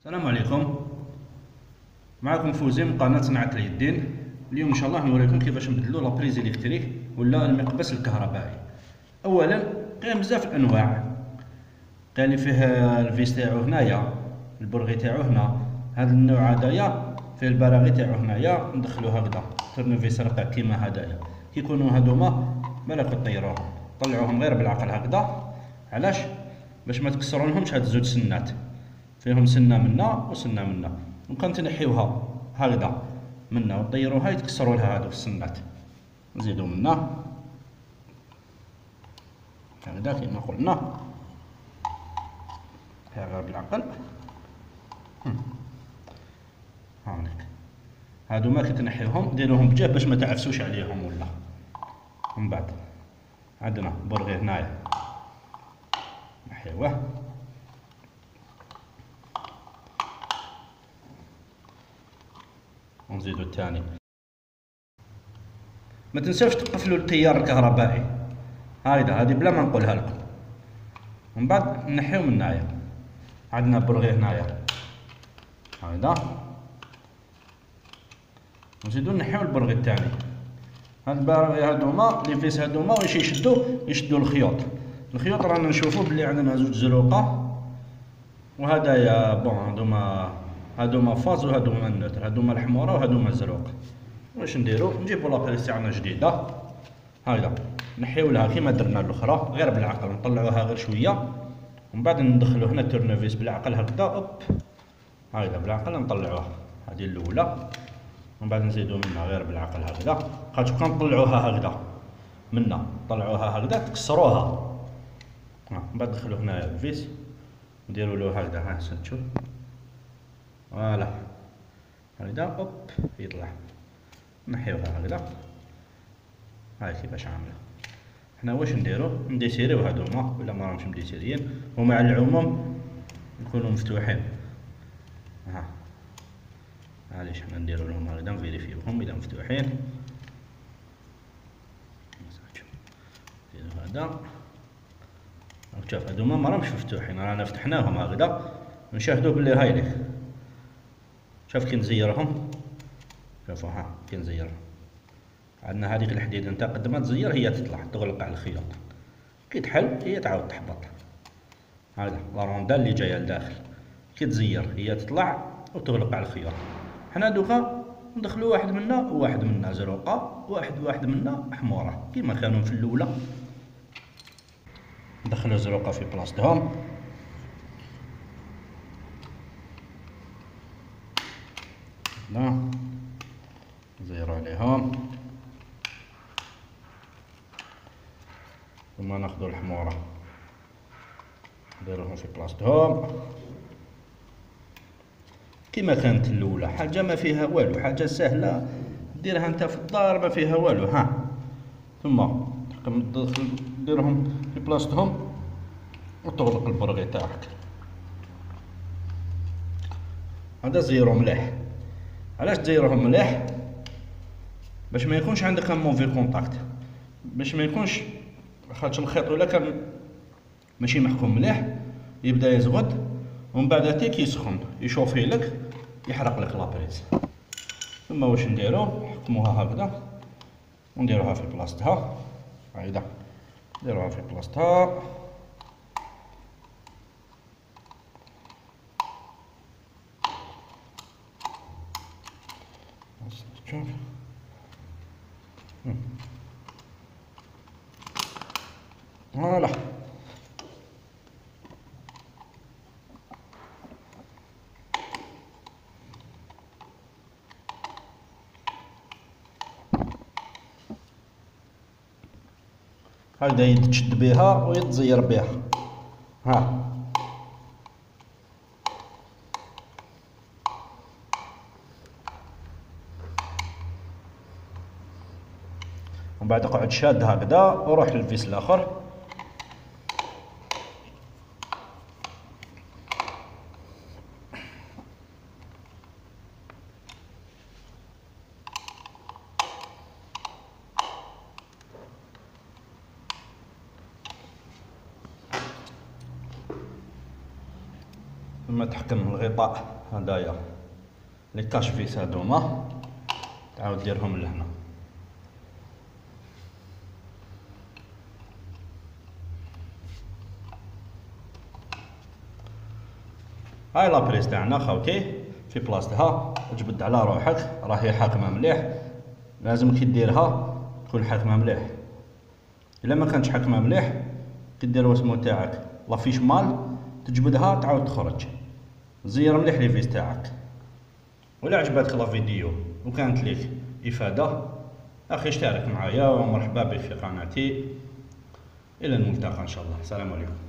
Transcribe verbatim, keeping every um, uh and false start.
السلام عليكم. معكم فوزي من قناة صناعة اليدين. اليوم ان شاء الله نوريكم كيفاش نبدلو لابريز الكتريك ولا المقبس الكهربائي. اولا كاين بزاف الانواع، كاين اللي فيه الفيس تاعو هنايا، البرغي تاعو هنا. هذا النوع هدايا فيه البراغي تاعو هنايا، ندخلو هكذا تورنوفيس رقع كيما هدايا. كيكونوا هادوما مالك طيروهم، طلعوهم غير بالعقل هكذا. علاش؟ باش ما تكسرونهمش هاد الزوج سنات، فيهم سنه منا وسنه منا. ممكن تنحيوها هكذا منا وطيروها يتكسروا لها هادوك السنات. نزيدو منا هكذا كيما قلنا، غير بالعقل. هانيك هادو ما كتنحيوهم ديروهم بجاه باش ما تعفسوش عليهم ولا. من بعد عندنا برغي هنايا نحيوه، ونزيدو الثاني. ما تنساوش تقفلوا التيار الكهربائي هايدا، هادي بلا ما نقولها لكم. من بعد نحيو من هنايا، عندنا برغي هنايا هايدا، نزيدو نحيو البرغي الثاني. هاد البراغي هادوما لي فيس هادوما واش يشدو يشدو الخيوط. الخيوط رانا نشوفو بلي عندنا زوج زروقه، وهدايا بون هادوما هادوما فاز وهادوما نوتر، هادوما الحمورة وهادوما الزروق. واش نديرو؟ نجيبو لابريز تاعنا جديده هايدا، نحيو لها كيما درنا الاخرى غير بالعقل، نطلعوها غير شويه، ومن بعد ندخلو هنا التورنوفيس بالعقل هكذا. اوب هايدا بالعقل نطلعوها، هذه الاولى. ومن بعد نزيدو منها غير بالعقل هكذا، خاطر كون نطلعوها هكذا منا نطلعوها هكذا تكسروها. من بعد ندخلو هنا الفيس نديرو له هكذا، ها تشوف فوالا هكذا. اوب يطلع، نحيوها هكذا. هاي كيفاش عامله. حنا واش نديرو؟ نديسيريو هادوما ولا ما راهمش مديسيريين، ومع العموم يكونوا مفتوحين. ها معليش حنا نديرو لهم هكذا، نفيريفيوهم اذا مفتوحين. نديرو هذا، شوف هادوما ما راهمش مفتوحين، رانا فتحناهم هكذا ونشاهدو بلي هاي ليك. شوف كي نزيرهم، شوفوا ها كي نزيرهم، عندنا هذيك الحديده نتا قد ما تزير هي تطلع تغلق على الخيوط، كي تحل هي تعاود تحبط. هذا لا روندا اللي جايه لداخل، كي تزير هي تطلع وتغلق على الخيوط. حنا دوكا ندخلو واحد منا وواحد منا زروقه، واحد واحد منا حموره كيما كانوا في الاولى. ندخلو الزروقه في بلاصتهم، لا نزيرو عليهم، ثم ناخذ الحموره نديروهم في بلاصتهم كما كانت الاولى. حاجه ما فيها والو، حاجه سهله ديرها انت في الدار ما فيها والو. ها ثم ديرهم في بلاصتهم وتغلق البرغي تاعك. هذا زيرو مليح. علاش تزيروهم مليح؟ باش ما يكونش عندك ان موفي كونتاكت، باش ما يكونش، خاطر الخيط ولا كان ماشي محكوم مليح يبدا يزغد، ومن بعد تيك يسخن يشوفي لك يحرق لك لابريز. ثم واش نديرو؟ نحكموها هكذا ونديروها في بلاصتها هكذا، نديروها في بلاصتها. شوف فوالا هكذا يد تشد بها ويتزير بها. ها ومن بعد اقعد شاد هكذا وروح للفيس الاخر. ثم كما تحكم الغطاء هدايا لي كاش فيس هادوما تعاود ديرهم لهنا. هاي لابريس تاعنا خاوتي في بلاصتها، جبد على روحك راهي حاكمه مليح. لازم كي ديرها تكون حاكمه مليح، الا ما كانتش حاكمه مليح كي دير واسمو تاعك لافيش مال تجبدها تعاود تخرج. زير مليح لي فيس تاعك. ولا عجبتك لا فيديو وكانت ليك افاده اخي اشترك معايا ومرحبا بك في قناتي. الى الملتقى ان شاء الله. السلام عليكم.